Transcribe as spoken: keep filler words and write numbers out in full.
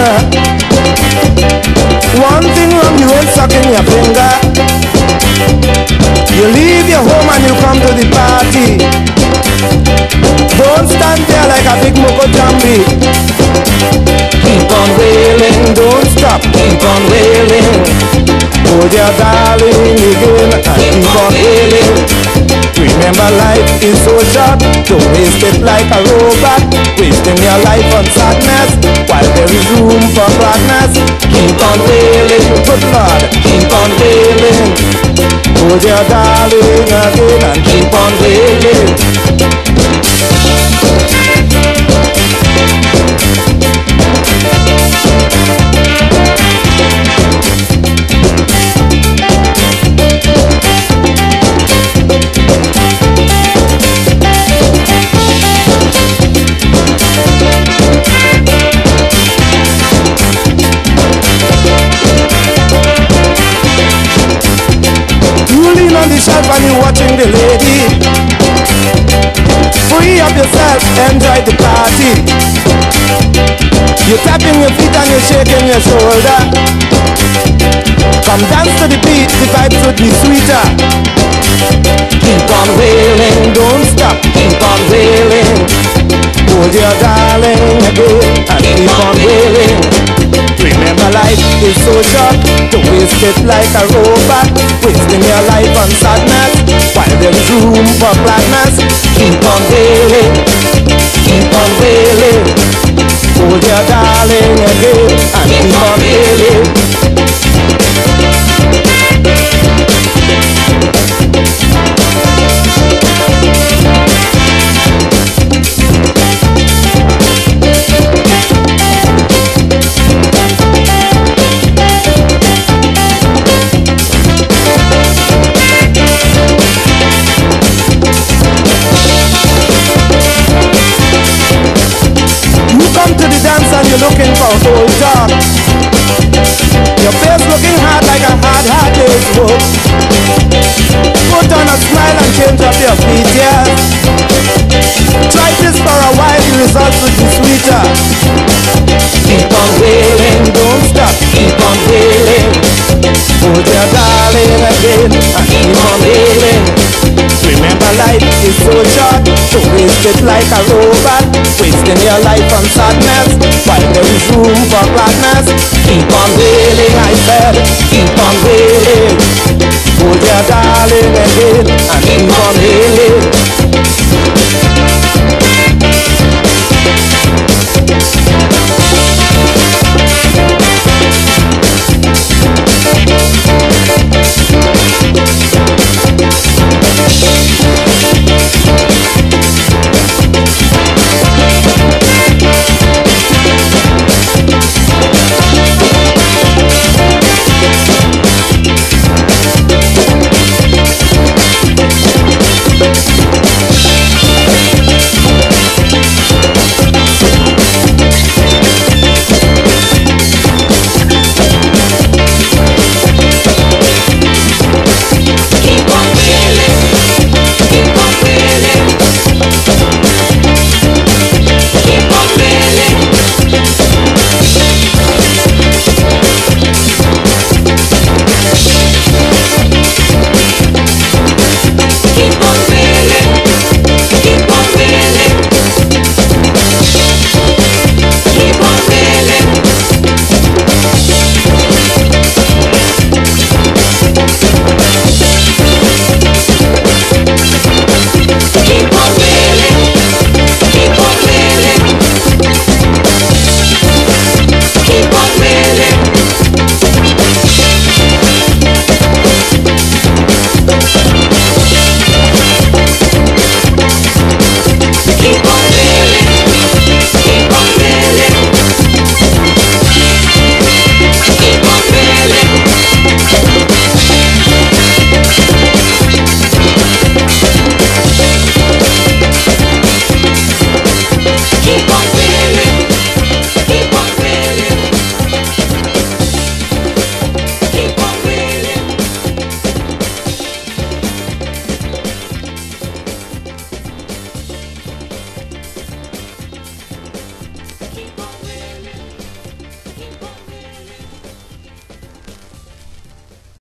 One thing wrong, you ain't sucking your finger. You leave your home and you come to the party. Don't stand there like a big moco jambi. Keep on wailing, don't stop, keep on wailing. Hold your darling again and keep on wailing. Remember life is so short, don't waste it like a robot. Wasting your life on sadness while there is room for gladness. Keep on wailing, good Lord, keep on wailing. Hold your darling again and keep on wailing. On the shelf and you watching the lady. Free up yourself, enjoy the party. You're tapping your feet and you're shaking your shoulder. Come dance to the beat, the vibes would be sweeter. Keep on wailing, don't stop, keep on wailing. Hold your darling again and keep on wailing. Remember life is so short, don't waste it like a robot. Wasting your life on sadness while there is room for gladness. Keep on wailing, keep on wailing. Hold your darling again and keep on wailing. And you're looking for old talk. Your face looking hard like a hard, hard day's work. Put on a smile and change up your feet, yeah. Try this for a while, the results will be sweeter. Keep on wailing, don't stop, keep on wailing. Hold your darling again and keep on wailing. Remember life is so short, don't waste it like a robot. Wasting your life on sadness while there is room for gladness. Keep on wailing, I said.